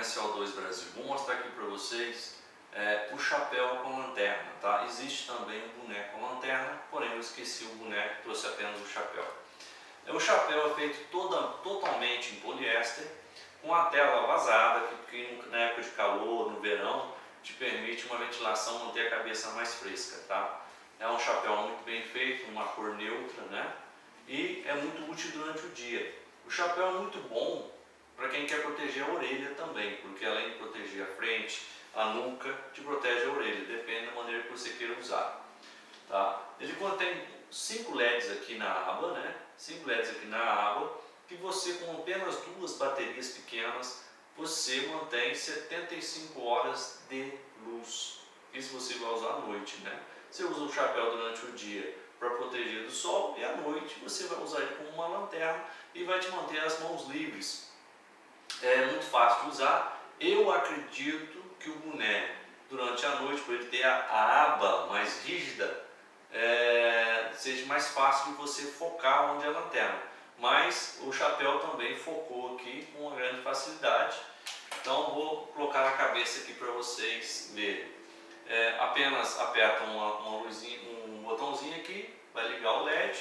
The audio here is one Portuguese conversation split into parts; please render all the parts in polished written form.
CO2 Brasil. Vou mostrar aqui para vocês o chapéu com lanterna, tá? Existe também um boneco com lanterna, porém eu esqueci o boneco, trouxe apenas o chapéu. O chapéu é feito totalmente em poliéster, com a tela vazada, que na época de calor, no verão, te permite uma ventilação, manter a cabeça mais fresca, tá? É um chapéu muito bem feito, uma cor neutra, né? E é muito útil durante o dia. O chapéu é muito bom para quem quer proteger a orelha também, porque além de proteger a frente, a nuca, te protege a orelha, depende da maneira que você queira usar, tá? Ele contém 5 LEDs aqui na aba, né? 5 LEDs aqui na aba, que você, com apenas 2 baterias pequenas, você mantém 75 horas de luz. Isso você vai usar à noite, né? Você usa o chapéu durante o dia para proteger do sol, e à noite você vai usar ele como uma lanterna e vai te manter as mãos livres. É muito fácil de usar. Eu acredito que o boné, durante a noite, por ele ter a aba mais rígida, seja mais fácil de você focar onde é a lanterna. Mas o chapéu também focou aqui com uma grande facilidade. Então vou colocar na cabeça aqui para vocês verem. Apenas aperta uma luzinha, um botãozinho aqui, vai ligar o LED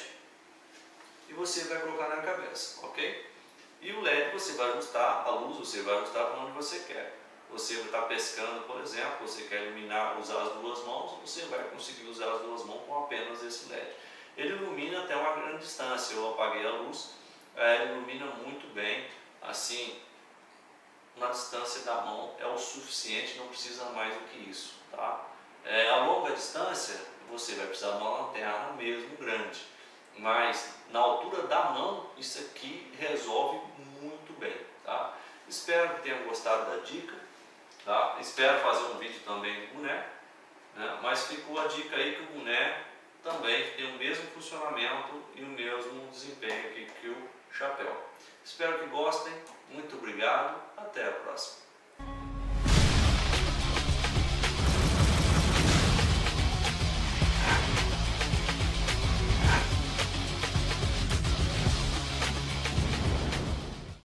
e você vai colocar na cabeça, ok? E o LED você vai ajustar, a luz você vai ajustar para onde você quer. Você está pescando, por exemplo, você quer iluminar, usar as 2 mãos, você vai conseguir usar as 2 mãos com apenas esse LED. Ele ilumina até uma grande distância. Eu apaguei a luz, ele ilumina muito bem, assim, na distância da mão é o suficiente, não precisa mais do que isso, tá? A longa distância você vai precisar de uma lanterna mesmo grande, mas na altura da mão isso aqui resolve muito bem, tá? Espero que tenham gostado da dica, tá? Espero fazer um vídeo também do boné, né? Mas ficou a dica aí que o boné também tem o mesmo funcionamento e o mesmo desempenho aqui que o chapéu. Espero que gostem, muito obrigado, até a próxima.